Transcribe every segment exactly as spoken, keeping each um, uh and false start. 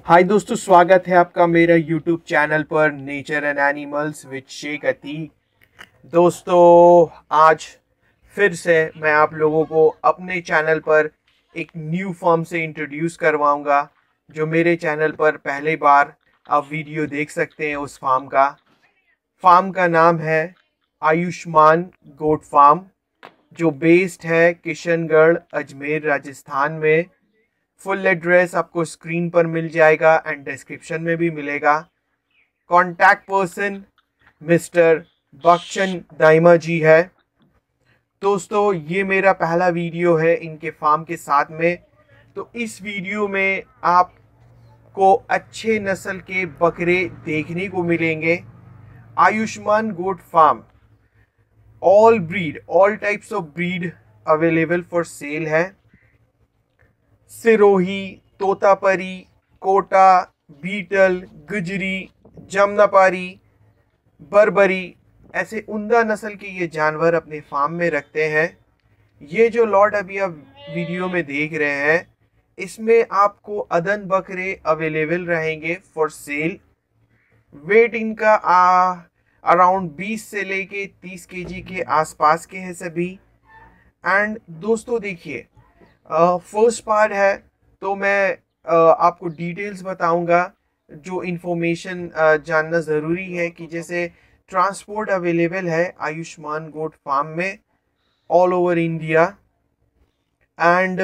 हाय दोस्तों, स्वागत है आपका मेरा यूट्यूब चैनल पर nature and animals with Sheikh Atiq. दोस्तों, आज फिर से मैं आप लोगों को अपने चैनल पर एक न्यू फॉर्म से इंट्रोड्यूस करवाऊंगा, जो मेरे चैनल पर पहली बार आप वीडियो देख सकते हैं। उस फार्म का फार्म का नाम है आयुष्मान गोट फार्म, जो बेस्ड है किशनगढ़, अजमेर, राजस्थान में। फुल एड्रेस आपको स्क्रीन पर मिल जाएगा एंड डिस्क्रिप्शन में भी मिलेगा। Contact person mister Bakhshan Daima ji है। दोस्तों, ये मेरा पहला वीडियो है इनके फार्म के साथ में। तो इस वीडियो में आपको अच्छे नस्ल के बकरे देखने को मिलेंगे। Ayushman goat farm all breed all types of breed available for sale है। सिरोही, तोतापरी, कोटा, बीटल, गुजरी, जमनापारी, बर्बरी, ऐसे उम्दा नस्ल के ये जानवर अपने फार्म में रखते हैं। ये जो लॉट अभी आप वीडियो में देख रहे हैं, इसमें आपको अदन बकरे अवेलेबल रहेंगे फॉर सेल। वेट इनका आ अराउंड बीस से लेके तीस केजी के आसपास के हैं सभी। एंड दोस्तों देखिए, फर्स्ट uh, पार्ट है तो मैं uh, आपको डिटेल्स बताऊंगा। जो इन्फॉर्मेशन uh, जानना ज़रूरी है कि जैसे ट्रांसपोर्ट अवेलेबल है आयुष्मान गोट फार्म में all over India, and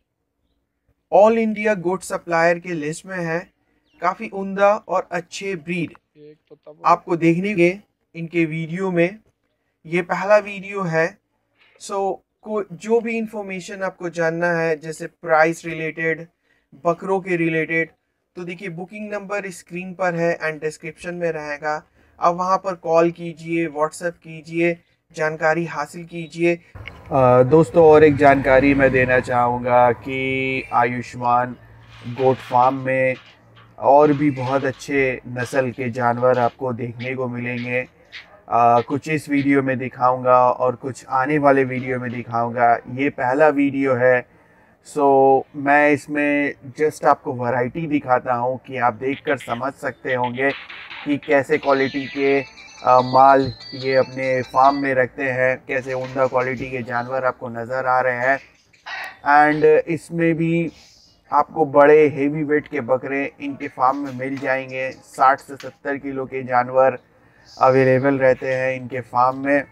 all India goat supplier के लिस्ट में है। काफ़ी उम्दा और अच्छे ब्रीड आपको देखने के इनके वीडियो में। ये पहला वीडियो है। सो so, को जो भी इंफॉर्मेशन आपको जानना है, जैसे प्राइस रिलेटेड, बकरों के रिलेटेड, तो देखिए बुकिंग नंबर स्क्रीन पर है एंड डिस्क्रिप्शन में रहेगा। आप वहां पर कॉल कीजिए, व्हाट्सएप कीजिए, जानकारी हासिल कीजिए। दोस्तों, और एक जानकारी मैं देना चाहूँगा कि आयुष्मान गोट फार्म में और भी बहुत अच्छे नस्ल के जानवर आपको देखने को मिलेंगे। Uh, कुछ इस वीडियो में दिखाऊंगा और कुछ आने वाले वीडियो में दिखाऊंगा। ये पहला वीडियो है, सो so, मैं इसमें जस्ट आपको वैरायटी दिखाता हूँ कि आप देखकर समझ सकते होंगे कि कैसे क्वालिटी के uh, माल ये अपने फार्म में रखते हैं, कैसे उम्दा क्वालिटी के जानवर आपको नज़र आ रहे हैं। एंड इसमें भी आपको बड़े हेवी वेट के बकरे इनके फार्म में मिल जाएंगे। साठ से सत्तर किलो के जानवर अवेलेबल रहते हैं इनके फार्म में।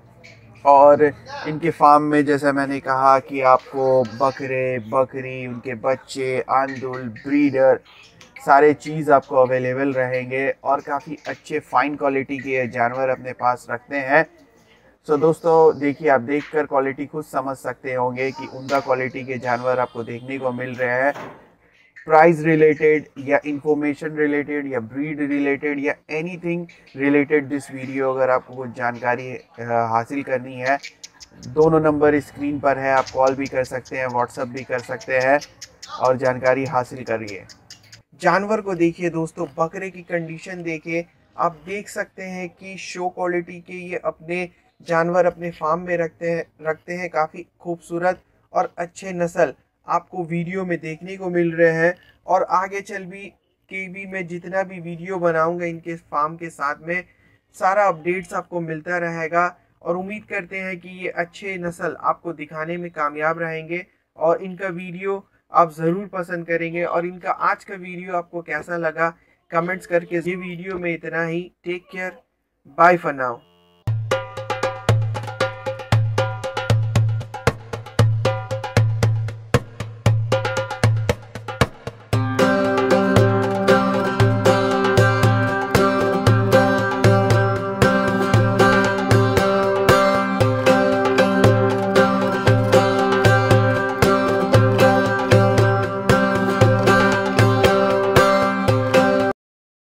और इनके फार्म में जैसा मैंने कहा कि आपको बकरे, बकरी, उनके बच्चे, आंदुल, ब्रीडर, सारे चीज़ आपको अवेलेबल रहेंगे और काफ़ी अच्छे फाइन क्वालिटी के जानवर अपने पास रखते हैं। सो so, दोस्तों देखिए, आप देखकर क्वालिटी खुद समझ सकते होंगे कि उम्दा क्वालिटी के जानवर आपको देखने को मिल रहे हैं। प्राइस रिलेटेड या इंफॉर्मेशन रिलेटेड या ब्रीड रिलेटेड या एनीथिंग रिलेटेड दिस वीडियो, अगर आपको कुछ जानकारी हासिल करनी है, दोनों नंबर स्क्रीन पर है। आप कॉल भी कर सकते हैं, व्हाट्सएप भी कर सकते हैं और जानकारी हासिल करिए। जानवर को देखिए दोस्तों, बकरे की कंडीशन देखिए। आप देख सकते हैं कि शो क्वालिटी के ये अपने जानवर अपने फार्म में रखते हैं रखते हैं काफ़ी खूबसूरत और अच्छे नस्ल आपको वीडियो में देखने को मिल रहे हैं। और आगे चल भी के भी मैं जितना भी वीडियो बनाऊंगा इनके फार्म के साथ में, सारा अपडेट्स आपको मिलता रहेगा। और उम्मीद करते हैं कि ये अच्छे नस्ल आपको दिखाने में कामयाब रहेंगे और इनका वीडियो आप ज़रूर पसंद करेंगे। और इनका आज का वीडियो आपको कैसा लगा कमेंट्स करके। ये वीडियो में इतना ही। Take care, bye for now.